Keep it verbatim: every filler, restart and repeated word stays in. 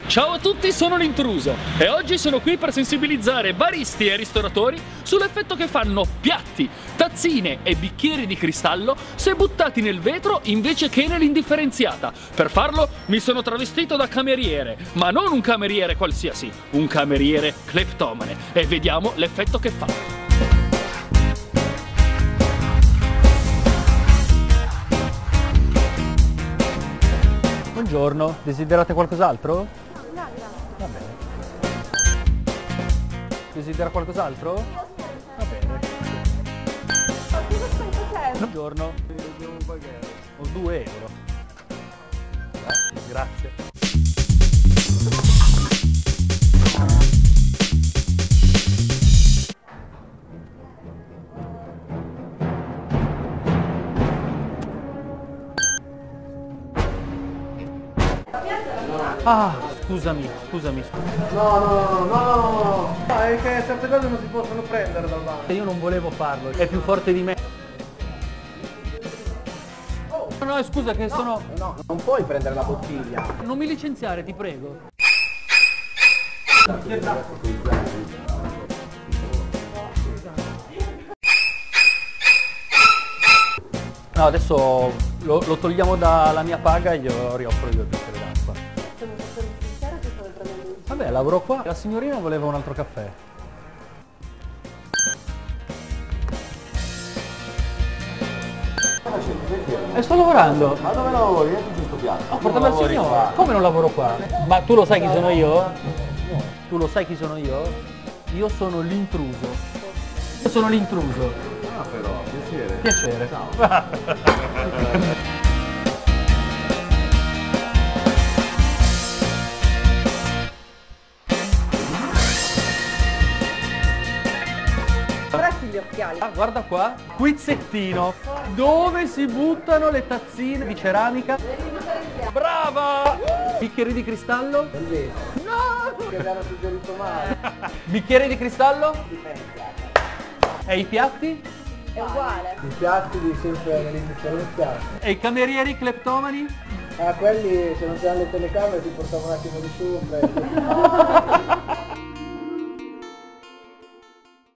Ciao a tutti, sono l'Intruso e oggi sono qui per sensibilizzare baristi e ristoratori sull'effetto che fanno piatti, tazzine e bicchieri di cristallo se buttati nel vetro invece che nell'indifferenziata. Per farlo mi sono travestito da cameriere, ma non un cameriere qualsiasi, un cameriere cleptomane, e vediamo l'effetto che fa. Buongiorno, desiderate qualcos'altro? Va bene. Desidera qualcos'altro? Va bene. Buongiorno. Ho due euro. Grazie, grazie. Ah, scusami, scusami. No, no, no, no, no, no, è che certe cose non si possono prendere dal bar. Io non volevo farlo, è più forte di me. Oh. No, scusa che no, sono... No, non puoi prendere la bottiglia. Non mi licenziare, ti prego. No, adesso lo, lo togliamo dalla mia paga e glielo rioffro io il bicchiere d'acqua. Vabbè, lavoro qua. La signorina voleva un altro caffè. E sto lavorando. Ma dove lavori? Io giusto piano. Oh, portami al signore. Come non lavoro qua? Ma tu lo sai chi sono io? Tu lo sai chi sono io? Io sono l'intruso. Io sono l'intruso. Ah però, piacere. Piacere. Ciao. Presti gli occhiali. Ah, guarda qua, quizzettino, dove si buttano le tazzine di ceramica. Brava! Bicchieri di cristallo? Bellissimo. No! Che abbiamo suggerito male. Bicchieri di cristallo? E i piatti? È uguale. I piatti di sempre nell'indifferenziata. E i camerieri cleptomani? Ah, quelli se non c'erano le telecamere ti portavo un attimo di su.